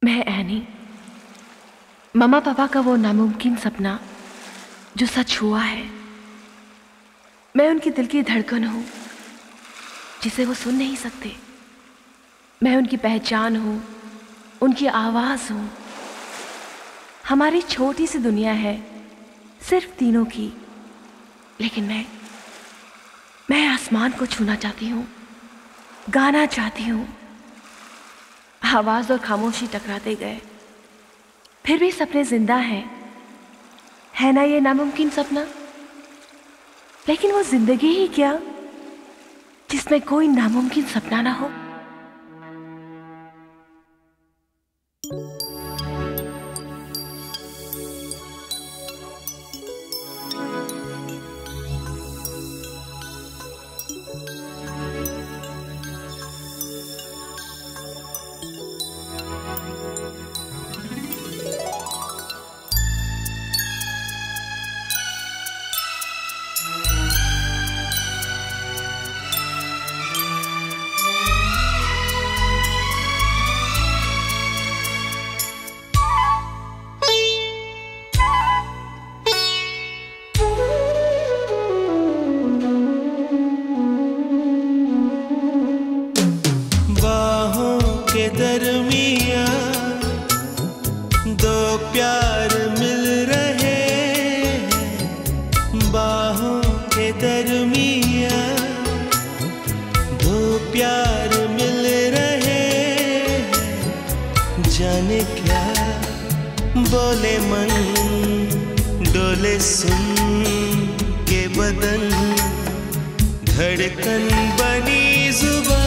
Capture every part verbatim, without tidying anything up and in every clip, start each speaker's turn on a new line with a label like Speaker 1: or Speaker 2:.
Speaker 1: मैं एनी, मम्मा पापा का वो नामुमकिन सपना जो सच हुआ है। मैं उनकी दिल की धड़कन हूँ जिसे वो सुन नहीं सकते। मैं उनकी पहचान हूँ, उनकी आवाज़ हूँ। हमारी छोटी सी दुनिया है सिर्फ तीनों की, लेकिन मैं मैं आसमान को छूना चाहती हूँ, गाना चाहती हूँ। आवाज़ और खामोशी टकराते गए, फिर भी सपने जिंदा हैं। है ना ये नामुमकिन सपना? लेकिन वो जिंदगी ही क्या जिसमें कोई नामुमकिन सपना ना हो।
Speaker 2: जाने क्या बोले मन, डोले सुन के बदन, धड़कन बनी जुबान।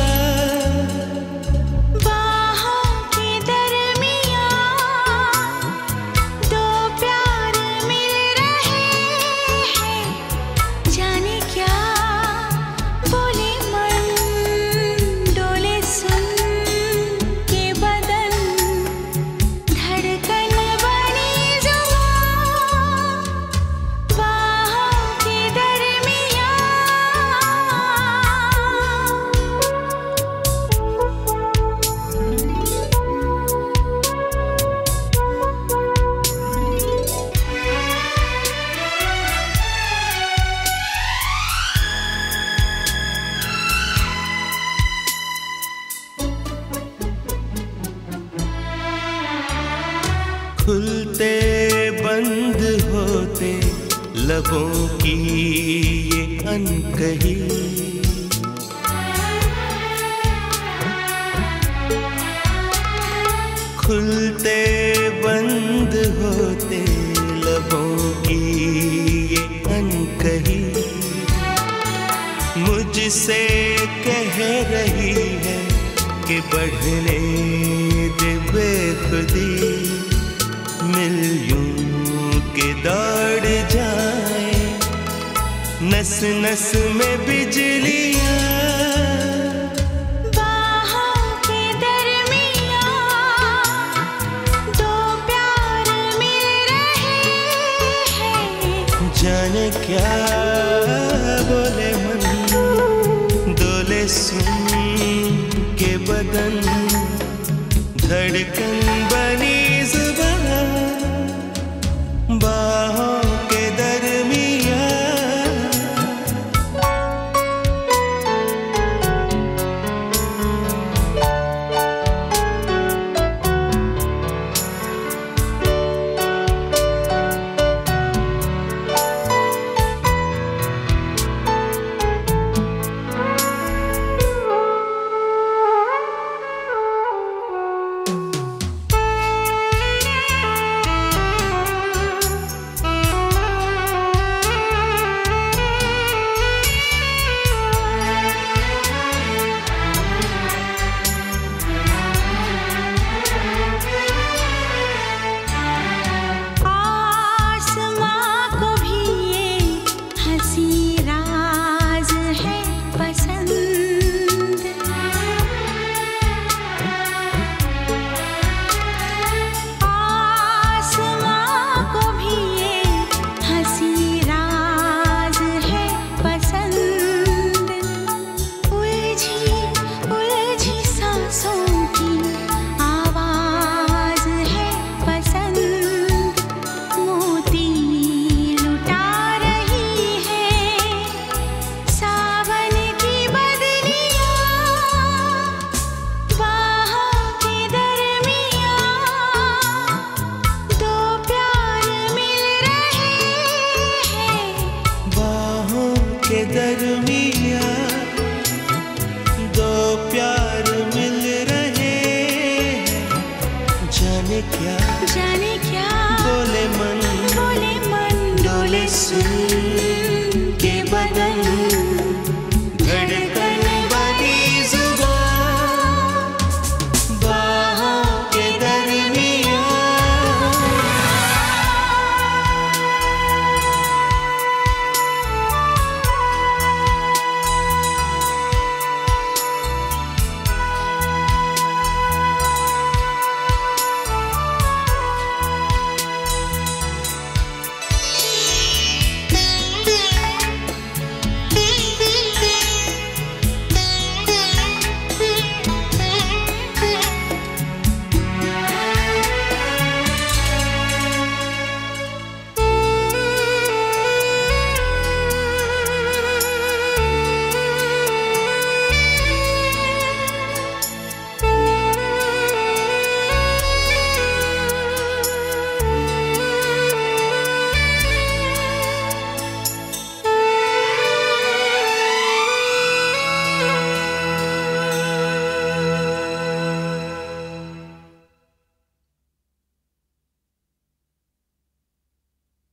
Speaker 2: खुलते बंद होते लबों की ये अनकही, खुलते बंद होते लबों की ये अनकही, मुझसे कह रही है कि बढ़ने दे बेखुदी, मिल यूं के दौड़ जाए नस नस में बिजलियां।
Speaker 3: बाहों के दरमियां दो प्यार मिल रहे हैं।
Speaker 2: जाने क्या बोले मन, डोले सुन के बदन, धड़कन बनी जुबान। बाहों के दरमियां जाने क्या
Speaker 3: जाने क्या
Speaker 2: बोले मन
Speaker 3: बोले मन
Speaker 2: डोले सुन